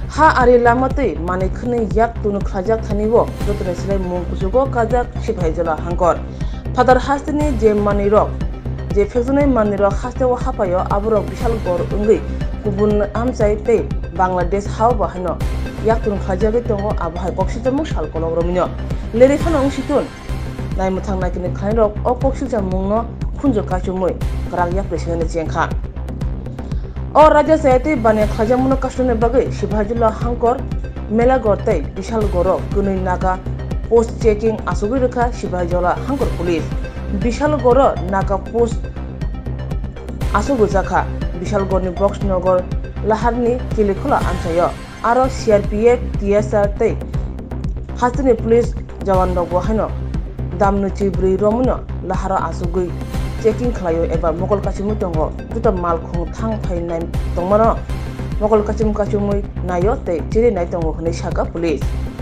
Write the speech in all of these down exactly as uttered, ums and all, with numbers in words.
ha ari lamatei mani khne yak tunu khajak thanibo jotone silai mung kujugo kajak siphaijola hangkor father hastini je mani rok je phejone mani rok hastewo hapayo aborok bishal gor ungui kubun amchai tei bangladesh hau bahano yak tunu khajagei tongo abahai koksijamung salkolog romino leri khano ungsitun nai muthang nakini khairok o koksijamungno khunjo kachumui krak yak presingani jengkha o raja sayati bane khajamuno kashune bagai sibhajula hangkor melagor tei bishal goro kunui naga post checking asugui rekha sibhajula hangkor police bishal goro naga post asugu jakha bishal gorni box nogor laharni kilikhola amchayo aro C R P F T S R tei hastini police jawan rok haino damnu chibri romuno lahara asugui checking khlayo eba mokol kachimu tongo juta mal khung thang phai nai tongmano mokol kachim kachumui nayo tei chiri nai tongo hne saka police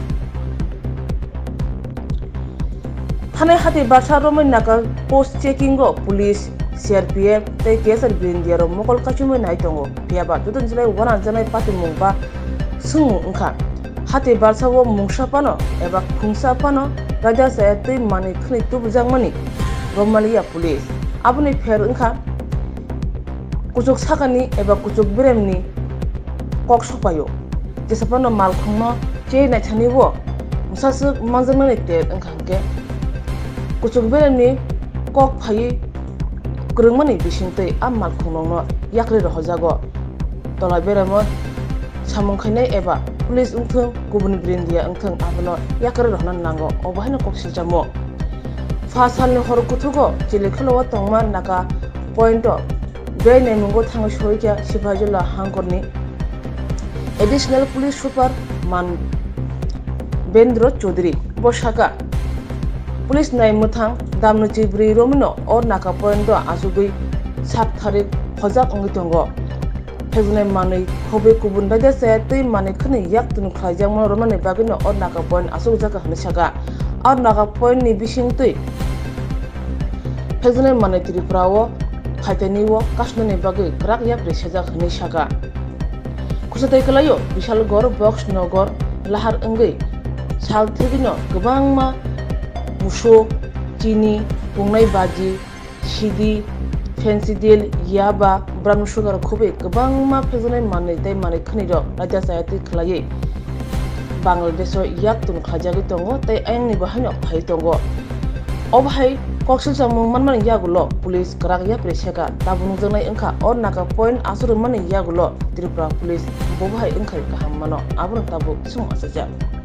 thane hati barsa romoi naka post checking go police C R P F tei K S R India ro mokol kachumui nai tongo piaba juta jilai wana janai pati mungba sung ungkha hati barsa wo mungsa pano eba khungsa pano raja sayatei mani khni tubujang mani Romalia police abuni fer ungkha kuchuk sakani eba kuchuk beremni kok sopayo jesapano mal khungno che na thanibo musasu manjamani te ungkhangke kuchuk beremni kok phai kurungmani bisingtei am mal khungno yakre rohojago tola beremo samung khainai eba police ungthung kubun brindia ungthung abono yakre rohnan nango obahino kok siljamo Fasalni hor kutugo jili khalowa tongma naka point bai nai mungo thango soikya sibhajula hangkorni additional police super man Bendro Chaudhary bosaka police nai muthang damnu chibri romino or naka point do asugui sat tharik hojak ongi tongo phejune manui khobe kubun raja sayatei mani khni yak tunu khaijang romane bagino or naka point asug jaka hne saka or naka point ni bisingtui phejune mani Tripurao phaitaniwo kashnani bagai krak yak reshaja khni saka kusatai kalayo bishal gor box nogor lahar ungui sal thegino gobangma muso chini pungnai baji sidi fancy deal yaba brown sugar khobe gobangma phejune mani dai mani khni ro raja sayati khlaye Bangladesh yak tun khajagi tongo tai aingni bahano phai tongo obhai koksil samung manman yagulo police krak yak reseka tabunu jangai engkha or naka point asur mani yagulo Tripura police bobhai engkhai kaham mano abun tabu sum asaja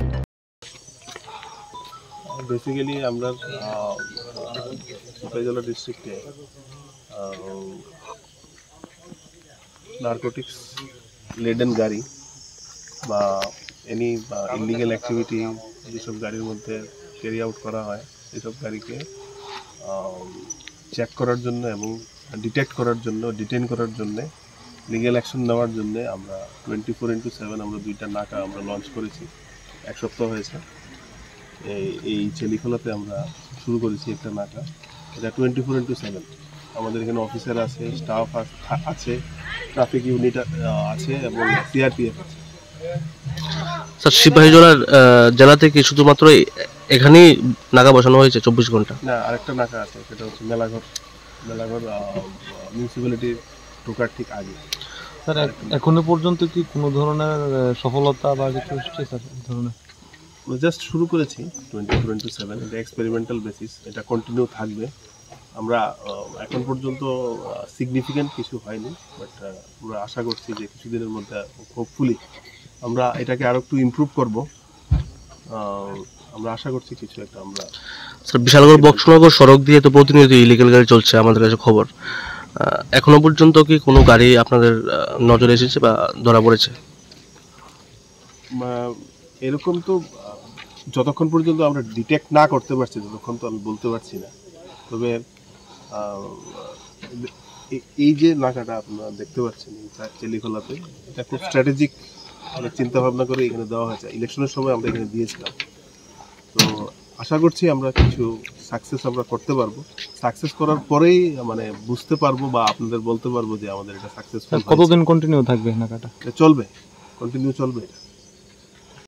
basically আমরা সিপাহীজলা ডিস্ট্রিক্টে narcotics লেডেন গাড়ি বা any illegal activity যেসব গাড়ির মধ্যে carry out করা হয় এইসব গাড়িকে চেক করার জন্য এবং ডিটেক্ট করার জন্য ডিটেইন করার জন্য লিগ্যাল অ্যাকশন নেওয়ার জন্য আমরা টোয়েন্টি ফোর ইন্টু সেভেন আমরা দুইটা নাকা আমরা লঞ্চ করেছি এক সপ্তাহ হয়েছে এই এই চেলিখোলাতে আমরা শুরু করেছি একটা নাকা এটা টোয়েন্টি ফোর ইন্টু সেভেন আমাদের এখানে অফিসার আছে স্টাফ আছে ট্রাফিক ইউনিট আছে এবং সিআরপিএফ আছে স্যার সিপাহীজলার জেলা থেকে শুধুমাত্র এখানেই নাকা বসানো হয়েছে চব্বিশ ঘন্টা না আরেকটা নাকা আছে সেটা হচ্ছে মেলাঘর মেলাঘর মিউনিসিপ্যালিটির ঢোকার ঠিক আগে স্যার এখনো পর্যন্ত কি কোনো ধরনের সফলতা বা কিছু হচ্ছে স্যার এই ধরনের জাস্ট শুরু করেছি টোয়েন্টি ফোর ইন্টু সেভেন এটা এক্সপেরিমেন্টাল বেসিস এটা কন্টিনিউ থাকবে আমরা এখন পর্যন্ত সিগনিফিক্যান্ট কিছু হয়নি বাট আমরা আশা করছি যে কিছুদিনের মধ্যে হোপফুলি আমরা এটাকে আরো একটু ইমপ্রুভ করব আমরা আশা করছি কিছু একটা আমরা স্যার বিশালগড় বক্সনগর সড়ক দিয়ে তো প্রতিনিয়ত ইলিগাল গাড়ি চলছে আমাদের কাছে খবর এখনো পর্যন্ত কি কোনো গাড়ি আপনাদের নজরে এসেছে বা ধরা পড়েছে এরকম তো যতক্ষণ পর্যন্ত আমরা ডিটেক্ট না করতে পারছি ততক্ষণ তো আমি বলতে পারছি না তবে এই যে নাকাটা আপনারা দেখতে পাচ্ছেন চেলিখোলাতে এটা খুব স্ট্র্যাটেজিক চিন্তা ভাবনা করে এখানে দেওয়া হয়েছে ইলেকশনের সময় আমরা এখানে দিয়েছিলাম তো আশা করছি আমরা কিছু সাকসেস আমরা করতে পারবো সাকসেস করার পরেই মানে বুঝতে পারবো বা আপনাদের বলতে পারবো যে আমাদের এটা সাকসেসফুল কতদিন কন্টিনিউ থাকবে নাকাটা চলবে কন্টিনিউ চলবে এটা।